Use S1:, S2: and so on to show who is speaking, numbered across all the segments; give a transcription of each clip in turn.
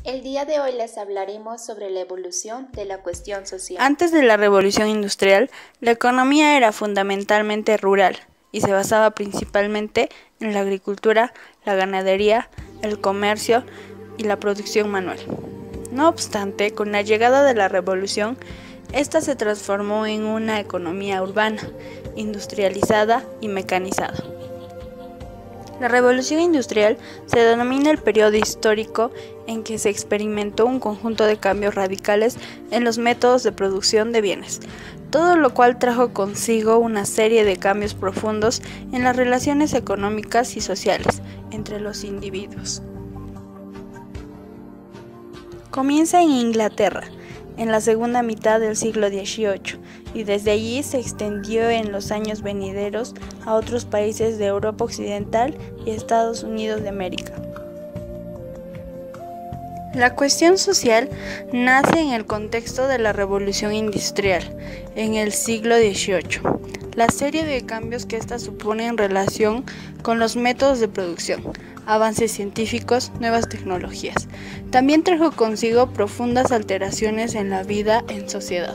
S1: El día de hoy les hablaremos sobre la evolución de la cuestión social.
S2: Antes de la Revolución Industrial, la economía era fundamentalmente rural y se basaba principalmente en la agricultura, la ganadería, el comercio y la producción manual. No obstante, con la llegada de la Revolución, esta se transformó en una economía urbana, industrializada y mecanizada. La Revolución Industrial se denomina el periodo histórico en que se experimentó un conjunto de cambios radicales en los métodos de producción de bienes, todo lo cual trajo consigo una serie de cambios profundos en las relaciones económicas y sociales entre los individuos. Comienza en Inglaterra, en la segunda mitad del siglo XVIII, y desde allí se extendió en los años venideros a otros países de Europa Occidental y Estados Unidos de América. La cuestión social nace en el contexto de la Revolución Industrial, en el siglo XVIII. La serie de cambios que ésta supone en relación con los métodos de producción, avances científicos, nuevas tecnologías. También trajo consigo profundas alteraciones en la vida en sociedad.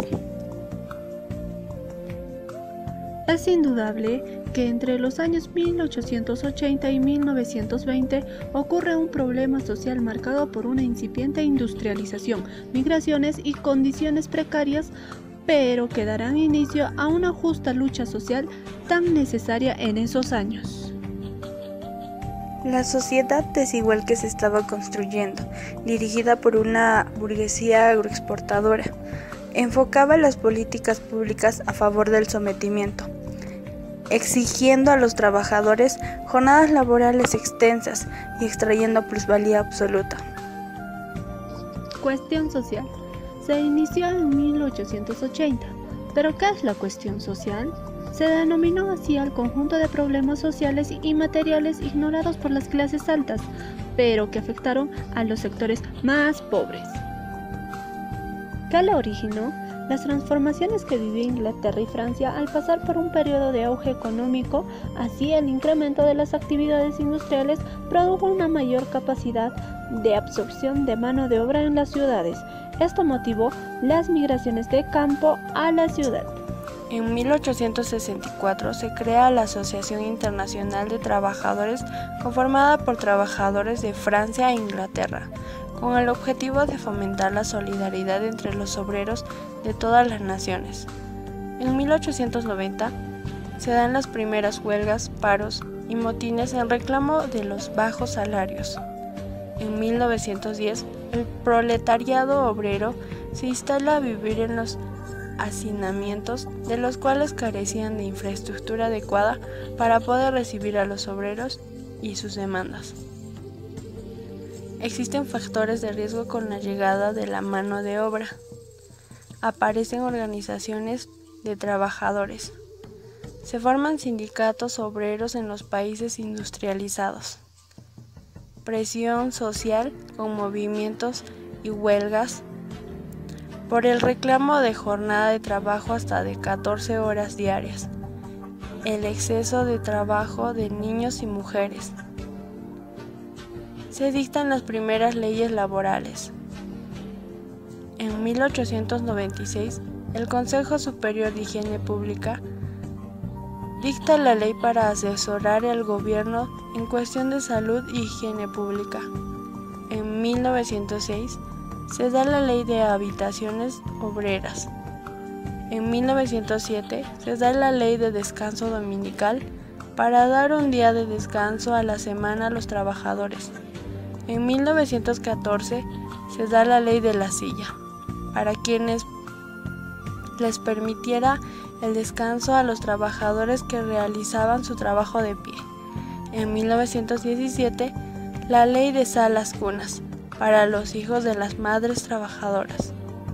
S3: Es indudable que entre los años 1880 y 1920 ocurre un problema social marcado por una incipiente industrialización, migraciones y condiciones precarias, pero que darán inicio a una justa lucha social tan necesaria en esos años.
S2: La sociedad desigual que se estaba construyendo, dirigida por una burguesía agroexportadora, enfocaba las políticas públicas a favor del sometimiento, exigiendo a los trabajadores jornadas laborales extensas y extrayendo plusvalía absoluta.
S3: Cuestión social. Se inició en 1880, pero ¿qué es la cuestión social? Se denominó así al conjunto de problemas sociales y materiales ignorados por las clases altas, pero que afectaron a los sectores más pobres. ¿Qué la originó? Las transformaciones que vivió Inglaterra y Francia al pasar por un periodo de auge económico, así el incremento de las actividades industriales produjo una mayor capacidad de absorción de mano de obra en las ciudades. Esto motivó las migraciones de campo a la ciudad.
S2: En 1864 se crea la Asociación Internacional de Trabajadores, conformada por trabajadores de Francia e Inglaterra, con el objetivo de fomentar la solidaridad entre los obreros de todas las naciones. En 1890 se dan las primeras huelgas, paros y motines en reclamo de los bajos salarios. En 1910 el proletariado obrero se instala a vivir en los hacinamientos, de los cuales carecían de infraestructura adecuada para poder recibir a los obreros y sus demandas. Existen factores de riesgo con la llegada de la mano de obra. Aparecen organizaciones de trabajadores. Se forman sindicatos obreros en los países industrializados. Presión social con movimientos y huelgas por el reclamo de jornada de trabajo hasta de 14 horas diarias. El exceso de trabajo de niños y mujeres. Se dictan las primeras leyes laborales. En 1896, el Consejo Superior de Higiene Pública dicta la ley para asesorar al gobierno en cuestión de salud y higiene pública. En 1906, se da la Ley de Habitaciones Obreras. En 1907, se da la Ley de Descanso Dominical para dar un día de descanso a la semana a los trabajadores. En 1914 se da la Ley de la Silla, para quienes les permitiera el descanso a los trabajadores que realizaban su trabajo de pie. En 1917, la Ley de Salas Cunas, para los hijos de las madres trabajadoras.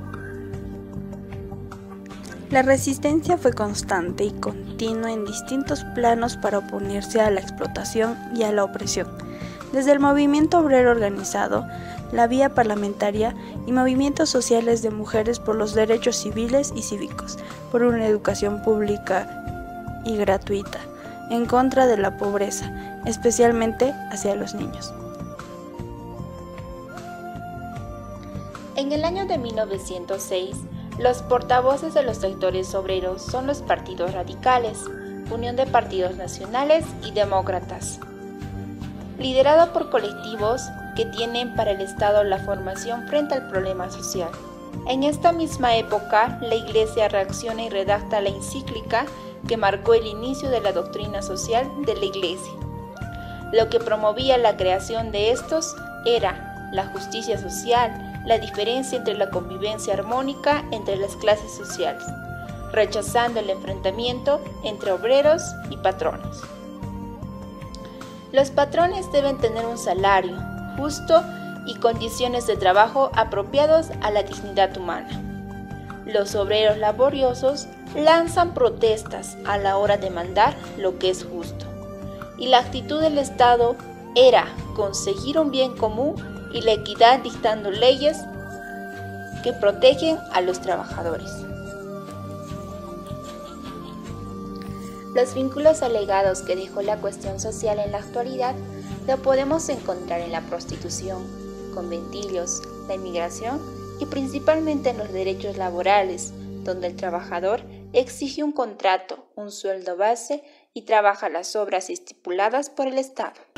S2: La resistencia fue constante y continua en distintos planos para oponerse a la explotación y a la opresión, desde el movimiento obrero organizado, la vía parlamentaria y movimientos sociales de mujeres por los derechos civiles y cívicos, por una educación pública y gratuita, en contra de la pobreza, especialmente hacia los niños.
S1: En el año de 1906, los portavoces de los sectores obreros son los partidos radicales, Unión de Partidos Nacionales y Demócratas, liderado por colectivos que tienen para el Estado la formación frente al problema social. En esta misma época, la Iglesia reacciona y redacta la encíclica que marcó el inicio de la doctrina social de la Iglesia. Lo que promovía la creación de estos era la justicia social, la diferencia entre la convivencia armónica entre las clases sociales, rechazando el enfrentamiento entre obreros y patrones. Los patrones deben tener un salario justo y condiciones de trabajo apropiados a la dignidad humana. Los obreros laboriosos lanzan protestas a la hora de demandar lo que es justo, y la actitud del Estado era conseguir un bien común y la equidad dictando leyes que protegen a los trabajadores. Los vínculos alegados que dejó la cuestión social en la actualidad lo podemos encontrar en la prostitución, conventillos, la inmigración y principalmente en los derechos laborales, donde el trabajador exige un contrato, un sueldo base y trabaja las obras estipuladas por el Estado.